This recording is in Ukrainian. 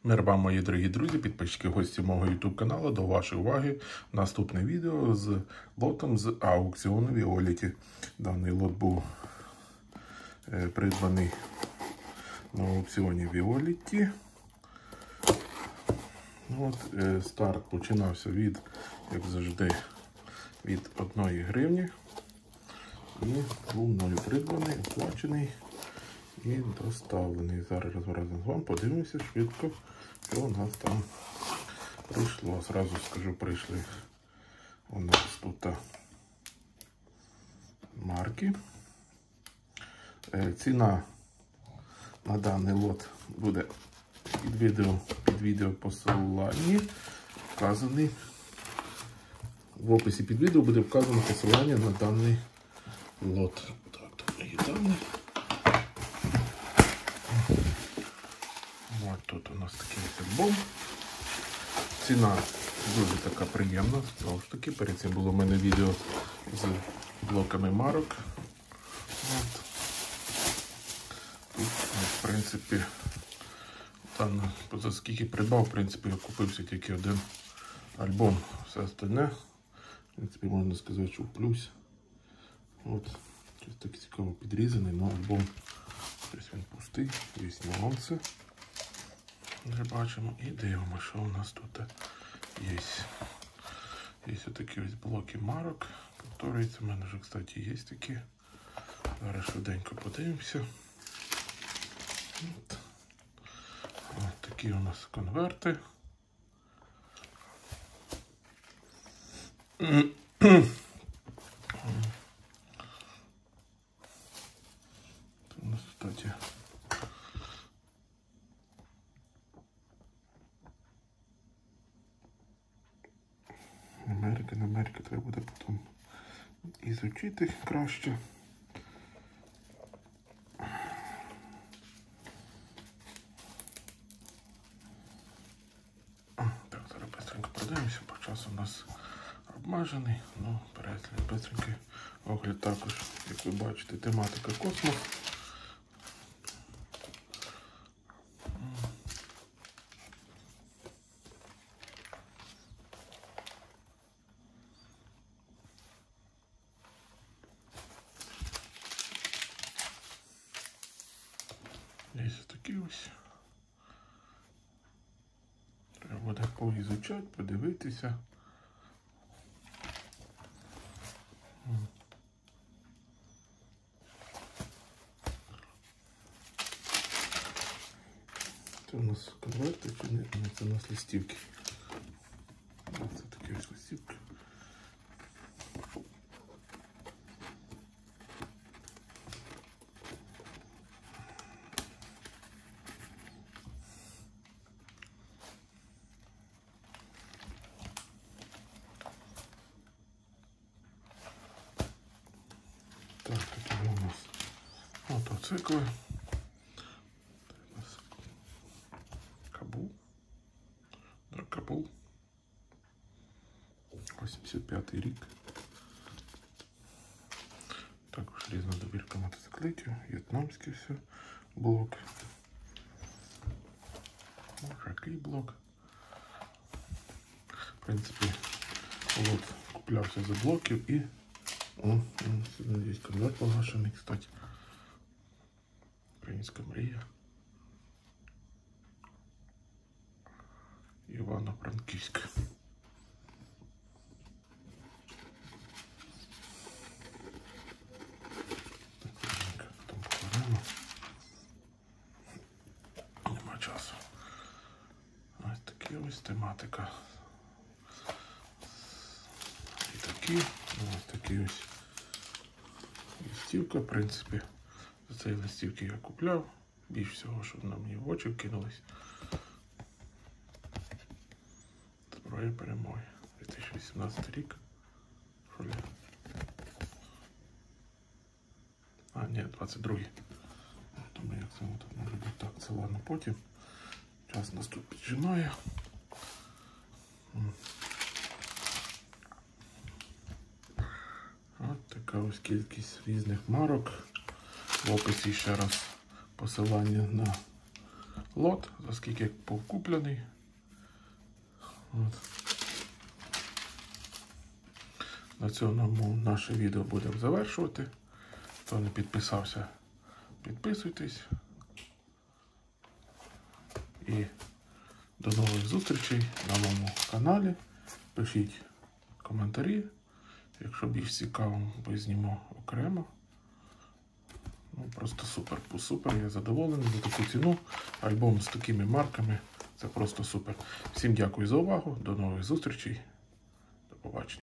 Мир вам, мої дорогі друзі, підписчики, гості мого YouTube каналу. До вашої уваги наступне відео з лотом з аукціону Віоліті. Даний лот був придбаний на аукціоні Віоліті. Старт починався від, як завжди, від 1 гривні. І був мною придбаний, оплачений і доставлений. Зараз разом з вами подивимося швидко, що у нас там прийшло. Зразу скажу, прийшли у нас тут марки. Ціна на даний лот буде під відео посилання вказаний. В описі під відео буде вказано посилання на даний лот. Так, тут є дані. Ось тут у нас такий альбом. Ціна дуже така приємна. Знову ж таки, перед цим було в мене відео з блоками марок. Тут, в принципі, там, за скільки придбав, в принципі, я купився тільки один альбом. Все остальне, в принципі, можна сказати, що в плюс. От, щось таке цікаво підрізаний, але альбом, ось він пустий, є нюанси. Вже бачимо і дивимося, що у нас тут є. Є такі ось блоки марок. Повторюється, в мене вже, кстати, є такі. Зараз швиденько подивимося. Ось такі у нас конверти. Тут у нас, кстати, Америка треба буде потім ізучити краще. Так, зараз быстренько подивимося, по часу у нас обмежений, ну, перегляд быстренький огляд також, як ви бачите, тематика космос. Є такі ось. Треба буде поізучати, подивитися. Це у нас конверти, чи не? Це у нас листівки. Це такі ось листівки. Так, тут у нас мотоцикли. Кабул. 85-й рік. Також різна добірка мотоциклетів, в'єтнамський все блок. Такий блок. В принципі, лот куплявся за блоків і сюди є конверт погашений, кстати. Українська мрія. Івано-Франківська. Там покладемо. Нема часу. Ось такі ось тематика. І такі. Ось такі ось листівка. В принципі, за цієї листівки я купляв. Більш всього, що на мені в очі вкинулись. Зброя перемоги. 2018 рік. Шолі. А, ні, 22-й. Думаю, як це тут може бути так. Це ладно потім. Час нас тут піджимає. От така ось кількість різних марок. В описі ще раз посилання на лот, за скільки був куплений. От. На цьому наше відео будемо завершувати. Хто не підписався, підписуйтесь. І до нових зустрічей на моєму каналі. Пишіть коментарі. Якщо більш цікаво, позніму окремо. Ну, просто супер. Супер, я задоволений за таку ціну. Альбом з такими марками. Це просто супер. Всім дякую за увагу. До нових зустрічей. До побачення.